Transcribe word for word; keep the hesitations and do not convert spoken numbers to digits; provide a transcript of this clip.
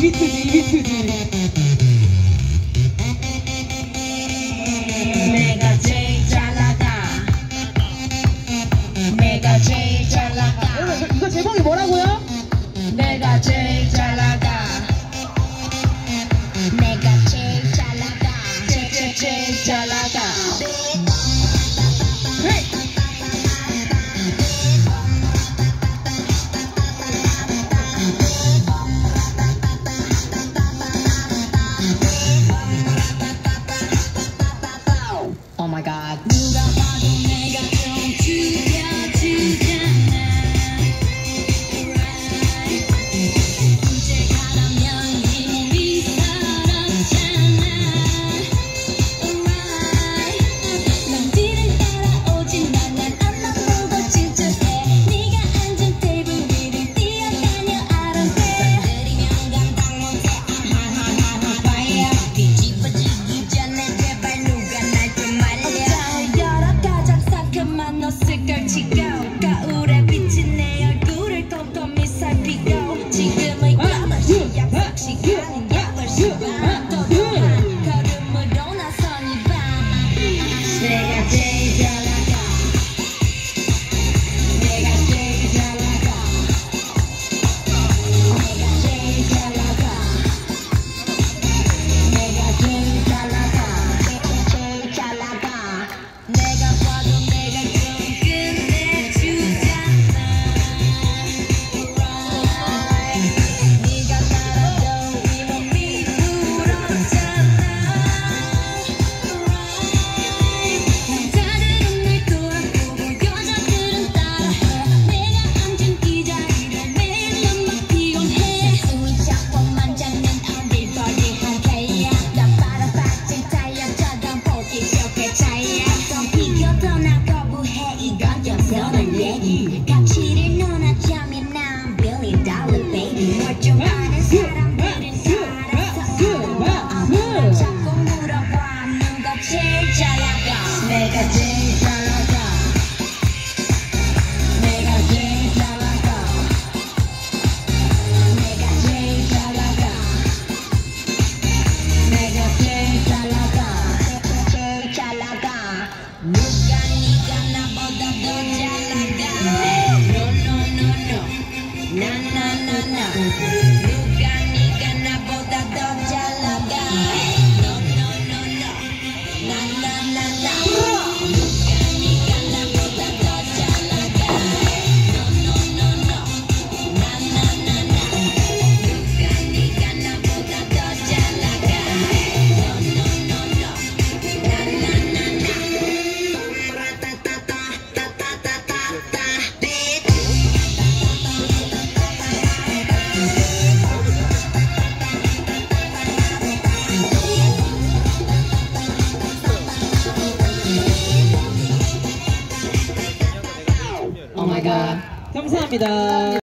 이비트지 이비트지. 내가 제일 잘 나가. 내가 제일 잘 나가. 여러분 이거 제목이 뭐라고요? 내가 제일 잘 나가. 내가 제일 잘 나가. 제일 제일 잘 나가. Oh my God. 누가 봐도 내가 좀 죽여주잖아. Right. 이제 가라면 이 몸이 살았잖아. Right. 남들은 따라오지만 난 앞만 보고 질주해. 네가 앉은 테이블 위를 뛰어다녀 아랑새. 건드리면 감당 못해. 하하하하 fire. 뒤집어지기 전에 제발 누가 날 좀 말려. 여러 가장 상큼한 옷을 걸치고 거울에 비친 내 얼굴을 꼼꼼히 살피고 지금의 여덟 시 약속 시간은 여덟 시 반. 또한 걸음으로 나선 이 밤. 내가 제일 잘 나가. 내가 제일 잘 나가. 내가 제일 잘 나가. 내가 제일 잘 나가. 제일 잘 나가. 내가 봐도 내가 좀 끝내주잖아. Right. 네가 따라도 이 몸이 울었잖아. Right. 남자들은 날 돌아보고 여자들은 따라해. 내가 앉은 이 자리를 매일 막 피곤해. 숨이 자꾸만 잡는 어딜 버리한 개야. 나 바라봤지 타이어처럼 보기 좋게 차이야. 또 비켜도 나 거부해. 이건 좀 서는 얘기. 가치를 논하자면 난 billion dollar baby. 뭘 좀 아는 사람들은 알아서. 자꾸 물어봐 누가 제일 잘 나가. 내가 제일 잘 나가. 내가 제일 잘 나가. 내가 제일 잘 나가. 내가 제일 잘 나가. 제일 잘 나가. 누가 네가 나보다 더 잘 나가. No no no no. Na na na na. 누가 네가 나보다 더 잘 나가. No no no no. Na na na na. 누가 네가 나보다 더 잘 나가. No no no no. Na na na na. 누가 네가 나보다 더 잘 나가. No no no no. Na na na na. Ta-ta-ta-ta-ta-ta-ta-ta, bitch. Oh my God. 감사합니다.